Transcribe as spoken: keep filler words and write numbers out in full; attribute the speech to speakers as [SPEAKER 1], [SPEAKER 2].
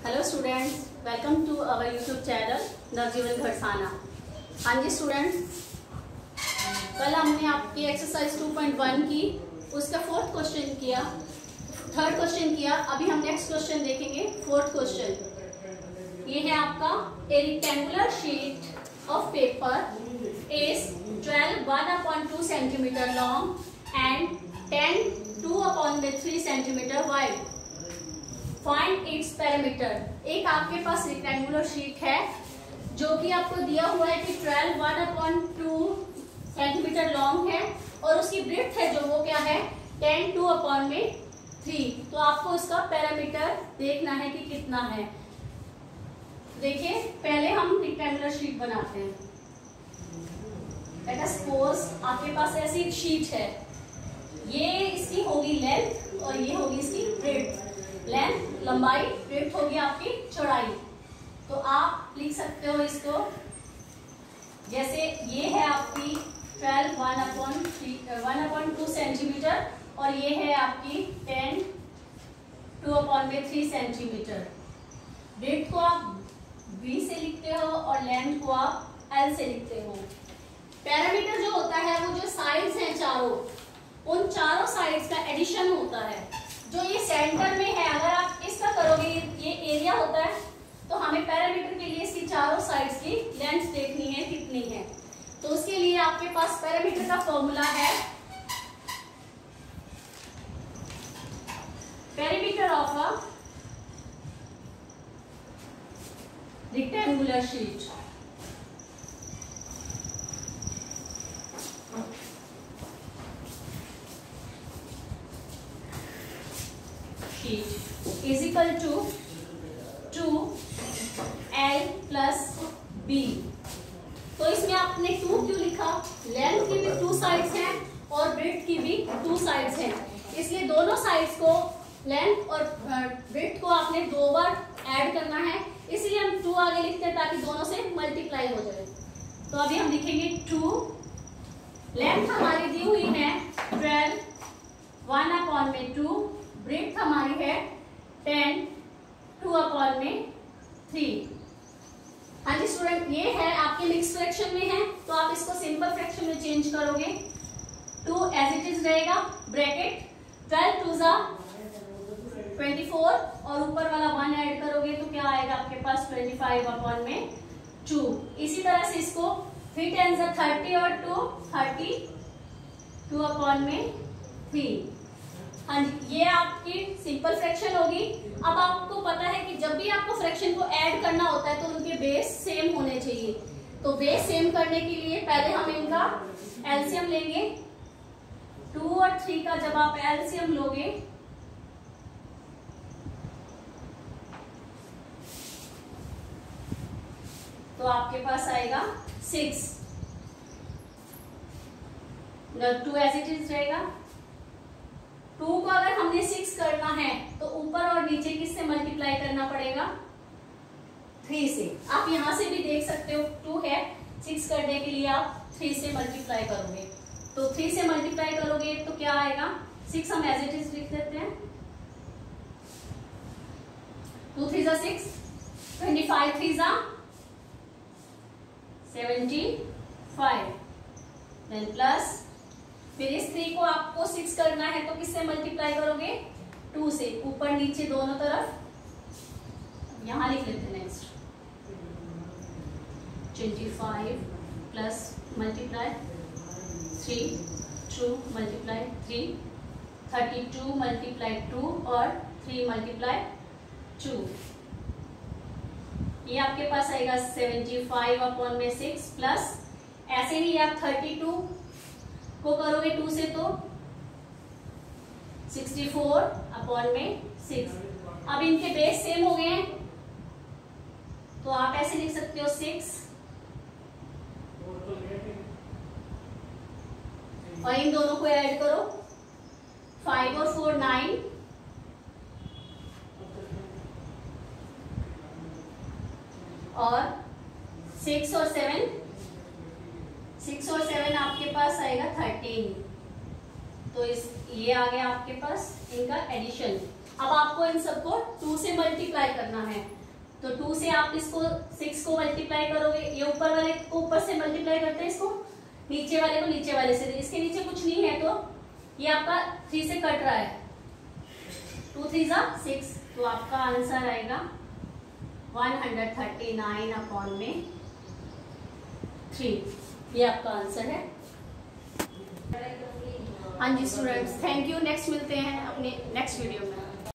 [SPEAKER 1] Hello students, welcome to our YouTube channel Navjeevan Gharsana. हाँ जी students, कल हमने आपकी एक्सरसाइज टू पॉइंट वन की, उसका फोर्थ क्वेश्चन किया, थर्ड क्वेश्चन किया। अभी हम नेक्स्ट क्वेश्चन देखेंगे, फोर्थ क्वेश्चन। ये है आपका a rectangular sheet of paper is twelve one upon two centimetre long and ten two upon three centimetre wide. Find its parameter. एक आपके पास रेक्टेंगुलर शीट है जो कि आपको दिया हुआ है कि twelve one upon two centimetre long है और उसकी ब्रेड्थ है जो वो क्या है टेन टू अपॉन में थ्री। तो आपको उसका पैरामीटर देखना है कि कितना है। देखिए पहले हम रेक्टेंगुलर शीट बनाते हैं। सपोज आपके पास ऐसी एक शीट है, ये इसकी होगी लेंथ और ये होगी इसकी ब्रेड्थ। लेंथ लंबाई, ब्रेड्थ होगी आपकी चौड़ाई। तो आप लिख सकते हो इसको जैसे ये है आपकी twelve one upon three one upon two centimetre और ये है आपकी टेन टू अपॉन में थ्री सेंटीमीटर। ब्रेड्थ को आप बी से लिखते हो और लेंथ को आप एल से लिखते हो। पैरामीटर जो होता है वो जो साइड्स हैं चारों, उन चारों साइड्स का एडिशन होता है। जो ये सेंटर में है, अगर आप इसका करोगे, ये एरिया होता है, तो हमें पैरामीटर के लिए इसकी चारों साइड्स की लेंथ देखनी है कितनी है। तो उसके लिए आपके पास पैरामीटर का फॉर्मूला है parameter of a rectangular sheet. is equal to two L plus B. तो इसमें आपने टू क्यों लिखा? लेंथ की भी टू साइड्स हैं और ब्रेड्थ की भी टू साइड्स हैं, इसलिए दोनों साइड्स को लेंथ और ब्रेड्थ को आपने दो बार ऐड करना है, इसलिए हम टू आगे लिखते हैं ताकि दोनों से मल्टीप्लाई हो जाए। तो अभी हम लिखेंगे टू, लेंथ हमारी दी हुई है ट्वेल्व वन अपॉन में टू, ब्रेड्थ हमारी है टेन टू अपॉन में थ्री। हाँ जी स्टूडेंट, ये है आपके मिक्स फ्रैक्शन में है तो आप इसको सिंपल फ्रैक्शन में चेंज करोगे। टू एज इट इज रहेगा, ब्रैकेट ट्वेल्व टू जा ट्वेंटी फोर और ऊपर वाला वन ऐड करोगे तो क्या आएगा आपके पास ट्वेंटी फाइव अपॉन में टू। इसी तरह से इसको थ्री टेन जा थर्टी और टू थर्टी टू अपॉन में थ्री। हाँ जी, ये आपकी सिंपल फ्रैक्शन होगी। अब आपको पता है कि जब भी आपको फ्रैक्शन को ऐड करना होता है तो उनके बेस सेम होने चाहिए। तो बेस सेम करने के लिए पहले हम इनका एलसीएम लेंगे। टू और थ्री का जब आप एलसीएम लोगे तो आपके पास आएगा six. Two as it is रहेगा। टू को अगर हमने सिक्स करना है तो ऊपर और नीचे किससे मल्टीप्लाई करना पड़ेगा? थ्री से। आप यहां से भी देख सकते हो, टू है, सिक्स करने के लिए आप थ्री से मल्टीप्लाई करोगे। तो थ्री से मल्टीप्लाई करोगे तो क्या आएगा? सिक्स हम एज इट इज लिख देते हैं। टू थ्री जा सिक्स, ट्वेंटी फाइव थ्री जा सेवेंटी फाइव, देन प्लस फिर इस थ्री को आपको सिक्स करना है तो किससे मल्टीप्लाई करोगे? टू से। ऊपर नीचे दोनों तरफ यहां लिख लेते हैं। Next twenty five plus multiply three, two multiply three, thirty two multiply two और थ्री मल्टीप्लाई टू। ये आपके पास आएगा सेवेंटी फाइव अपॉन में सिक्स प्लस ऐसे ही आप थर्टी टू को करोगे टू से तो सिक्सटी फोर अपॉन में सिक्स। अब इनके बेस सेम हो गए हैं तो आप ऐसे लिख सकते हो सिक्स और इन दोनों को ऐड करो, फाइव और फोर नाइन और सिक्स और सेवन सिक्स और सेवन आपके पास आएगा थर्टीन। तो इस ये आ गया आपके पास इनका एडिशन। अब आपको इन सबको टू से मल्टीप्लाई करना है। तो टू से आप इसको सिक्स को मल्टीप्लाई करोगे, ये ऊपर वाले को ऊपर से मल्टीप्लाई करते हैं, इसको नीचे वाले को नीचे वाले से, इसके नीचे कुछ नहीं है तो ये आपका थ्री से कट रहा है, टू थ्री जा सिक्स, तो आपका आंसर आएगा one hundred thirty nine upon में थ्री। ये आपका आंसर है। हाँ जी स्टूडेंट्स, थैंक यू। नेक्स्ट मिलते हैं अपने नेक्स्ट वीडियो में।